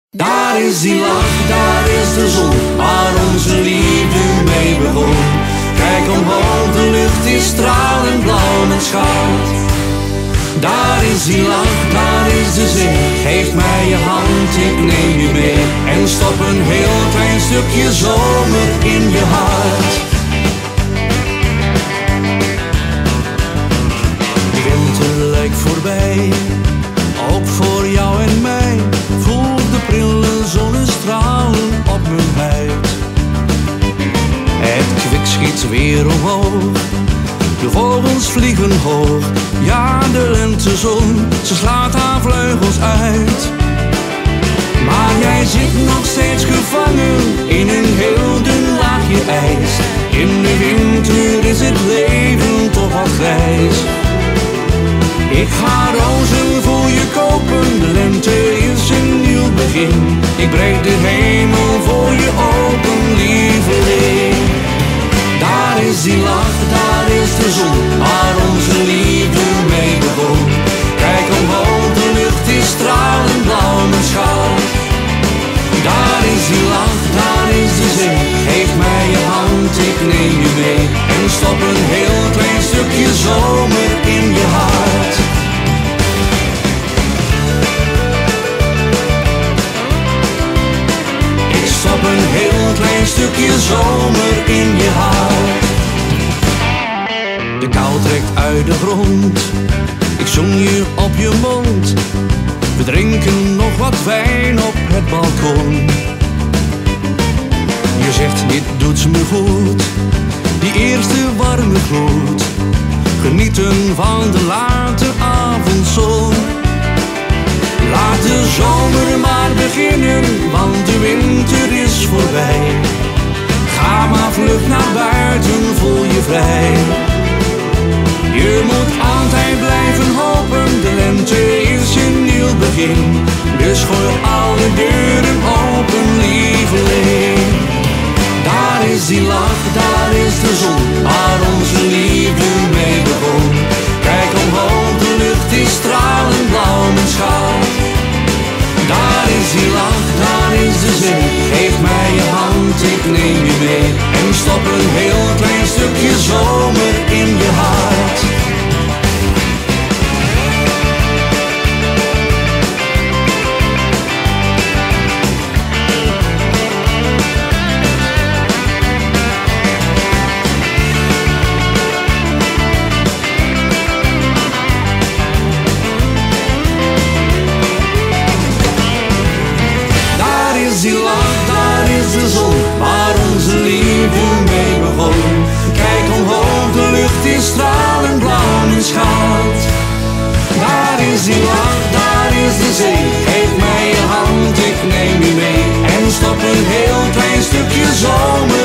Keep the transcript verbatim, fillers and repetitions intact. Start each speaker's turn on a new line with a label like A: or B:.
A: Daar is die lach, daar is de zon, waar onze liefde mee begon. Kijk omhoog, de lucht is stralend blauw met schat. Daar is die lach, daar is de zee. Geef mij je hand, ik neem je mee. En stop een heel klein stukje zomer in je hart. De winter lijkt voorbij, ook voor jou en mij. Voel de prille zonnestralen op mijn huid. Het kwik schiet weer omhoog, de vogels vliegen hoog. Ja, de lentezon, ze slaat haar vleugels uit. Maar jij zit nog steeds gevangen in een heel dun laagje ijs. In de winter is het leven toch wat grijs. Ik ga rozen voor je kopen, de lente is een nieuw begin. Ik breek de hemel voor je open, lieveling. Daar is die lach, daar is de zon, waar onze liefde mee begon. Kijk omhoog, de lucht is stralend blauw, mijn schat. Daar is die lach, daar is de zee. Geef mij je hand, ik neem je mee. En stop een heel klein stukje zomer in je hart. Ik stop een heel klein stukje zomer in je hart. De kou trekt uit de grond, ik zoen je op je mond. We drinken nog wat wijn op het balkon. Je zegt dit doet me goed, die eerste warme gloed. Genieten van de late avondzon. Laat de zomer maar beginnen, want de winter is voorbij. Ga maar vlug naar buiten, voel je vrij. Je moet altijd blijven hopen, de lente is een nieuw begin. Dus gooi alle deuren open, lieveling. Daar is die lach, daar is de zon, waar onze liefde mee begon. Kijk omhoog, de lucht is stralend blauw, mijn schat. Daar is die lach, daar is de zee. Geef mij je hand, ik neem je mee. En stop een heel klein stukje zomer in je hart. Die lach, daar is de zon, waar onze liefde mee begon. Kijk omhoog, de lucht is stralend blauw, mijn schat. Daar is die lach, daar is de zee. Geef mij je hand, ik neem je mee. En stop een heel klein stukje zomer